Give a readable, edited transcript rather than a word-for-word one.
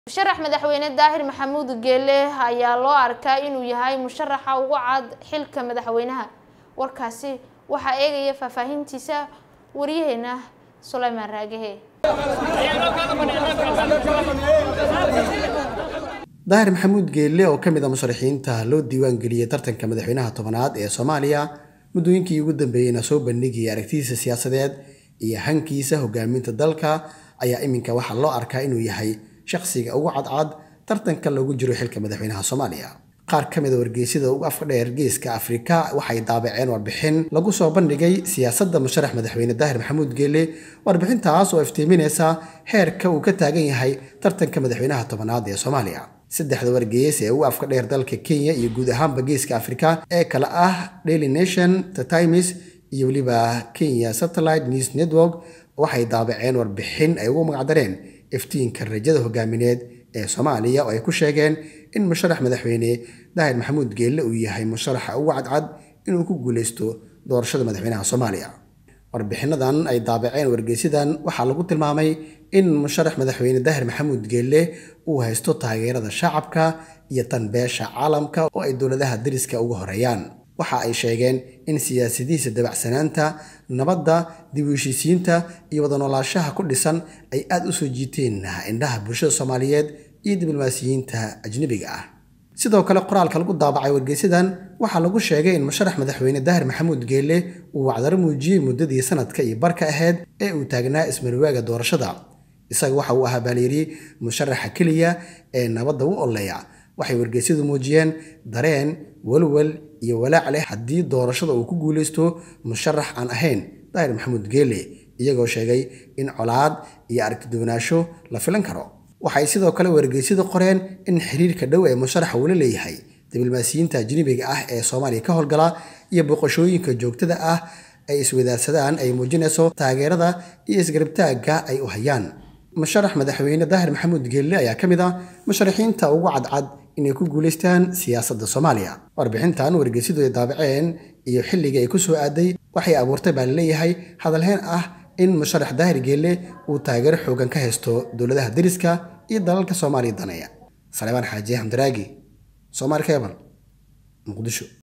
musharax madaxweyne Daahir Maxamuud Geele ayaa loo arkaa inuu yahay musharaxa ugu cad xilka madaxweynaha. warkaasi waxa eegaya faahfaahintiisa wariyaheena Suleymaan Raagahe. Daahir Maxamuud Geele oo kamid ah musharaxiinta loo diiwaan geliyay tartanka madaxweynaha tobanaad ee Soomaaliya muddooyinkii ugu dambeeyayna soo bandhigay aragtidiisa siyaasadeed iyo hankiisa hogaaminta dalka ayaa iminka waxa loo arkaa inuu yahay shakhsiga ugu cadcad tartanka lagu jiro xilka madaxweynaha Soomaaliya. qaar kamid ah wargeysyada ugu afka dheer geeska Afrika waxay daabaceen warbixin lagu soo bandhigay siyaasadda musharax madaxweyne Daahir Maxamuud Geele. warbixintaas oo iftiiminaysa heerka uu ka taagan yahay tartanka madaxweynaha tobanaad ee Soomaaliya. saddexda wargeys ee ugu afka dheer dalka Kenya iyo guud ahaan geeska Afrika ee kala ah Daily Nation, The Times iyo waliba Kenya Satellite News Network waxay daabaceen warbixin ay ugu magacdareen iftiinka rajada hogaamineed ee Soomaaliya oo ay ku sheegeen in musharax madaxweyne Daahir Maxamuud Geele uu yahay musharaxa ugu cadcad inuu ku guuleysto doorashada madaxweynaha Soomaaliya. warbixinadan ay daabaceen wargeysidan waxaa lagu tilmaamay in musharax madaxweyne Daahir Maxamuud Geele uu haysto taageerada shacabka iyo tan beesha caalamka oo ay dowladaha dariska ugu horeeyaan. waxa ay sheegeen in siyaasadiisa dabacsanaanta, nabadda, dib u heshiisiinta iyo wada noolaanshaha ku dhisan ay aad u soo jiiteen indhaha bulshada Soomaaliyeed iyo diblomaasiyiinta ajnabiga ah. sidoo kale qoraalka lagu daabacay wargeysidan waxaa lagu sheegay in musharax madaxweyne Daahir Maxamuud Geele uu wacdaro muujiyay muddadii sanadka iyo barka ahayd ee uu taagnaa ismarwaaga doorashada. isaga waxa uu ahaa baaliyiri musharaxa kaliya ee nabadda u oleeya. waxay wargeysyadu muujiyeen dareen walwal iyo walaac leh haddii doorashada uu ku guuleysto musharax aan ahayn Daahir Maxamuud Geele, iyagoo sheegay in colaad iyo aragti duwanaansho la filan karo. waxay sidoo kale wargeysyadu qoreen in xiriirka dhow ee musharaxa uu la leeyahay diblomaasiyiinta ajnabiga ah ee Soomaaliya ka howlgala iyo boqoshooyinka joogtada ah ay iswadaarsadaan ay muujinayso taageerada iyo isgarabtaagga ay u hayaan. musharax madaxweyne Daahir Maxamuud Geele ayaa kamid ah musharaxiinta ugu cadcad inay ku guuleystaan siyaasadda Soomaaliya. warbixintan wargeysyadu ay daabaceen iyo xilliga ay ku soo aaday waxay abuurtay baa leeyahay hadalhayn ah in musharax Daahir Geele uu taageero xoogan ka haysto dowladaha dariska iyo dalalka Soomaaliya danaya. Suleymaan Xaaji Hamdaraagi, Soomaali Cable, Muqdisho.